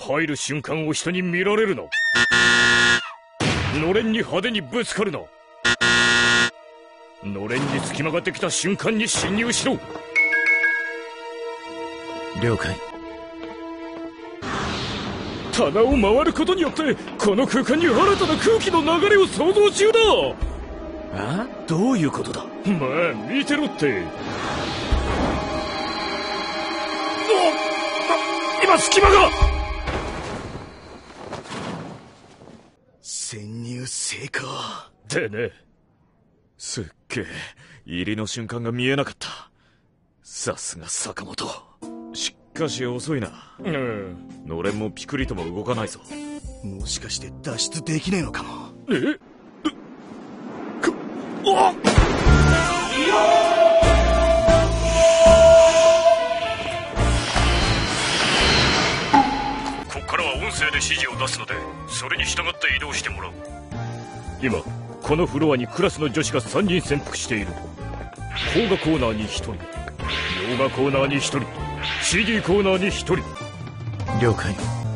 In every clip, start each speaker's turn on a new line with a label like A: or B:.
A: 入る瞬間を人に見られるな。のれんに派手にぶつかるな。のれんに隙間ができた瞬間に侵入しろ。
B: 了解。
A: 棚を回ることによってこの空間に新たな空気の流れを想像中だ。
B: あ？どういうことだ？
A: まあ見てろって。今隙間が。
B: 潜入成功
A: でね。
B: すっげえ入りの瞬間が見えなかった。さすが坂本。しかし遅いな。のれんもピクリとも動かないぞ。もしかして脱出できねえのかも。
A: あっ、こっからは音声で指示を出すので、それに従って移動してもらう。今このフロアにクラスの女子が3人潜伏している。工画コーナーに1人、洋画コーナーに1人、CD コーナーに1人。
B: 了解。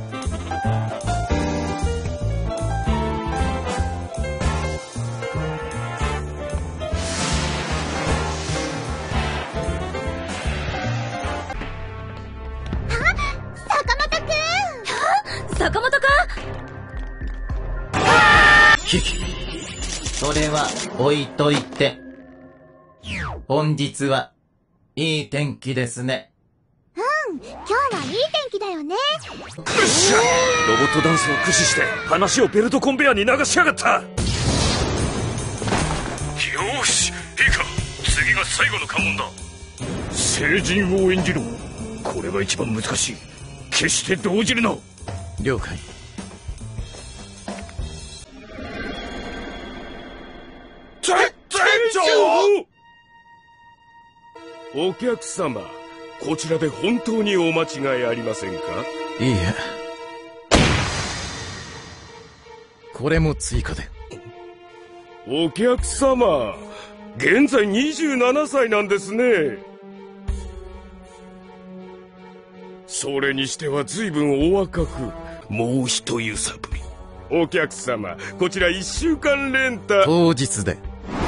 C: 坂本くん。
D: それは置いといて。本日はいい天気ですね。
C: 今日はいい天気だよね。
A: ロボットダンスを駆使して話をベルトコンベヤーに流しやがった。よーし、いいか、次が最後の関門だ。聖人を演じろ。これが一番難しい。決して動じるな。
B: 了解。
A: 店長！
E: お客様、こちらで本当にお間違いありませんか？
B: いいえ。これも追加で。
E: お客様、現在27歳なんですね。それにしては随分お若く、もう一揺さぶり。お客様、こちら1週間レンタ。
B: 当日で。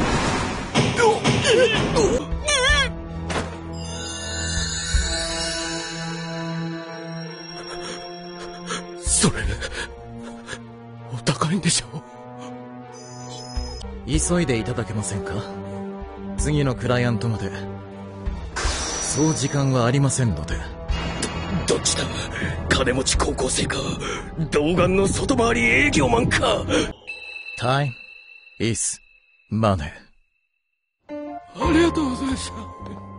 E: それ、お高いんでしょう？
B: 急いでいただけませんか？次のクライアントまでそう時間はありませんので。
E: どっちだ？金持ち高校生か、童顔の外回り営業マンか。
B: タイムイズマネー。
E: ありがとうございました。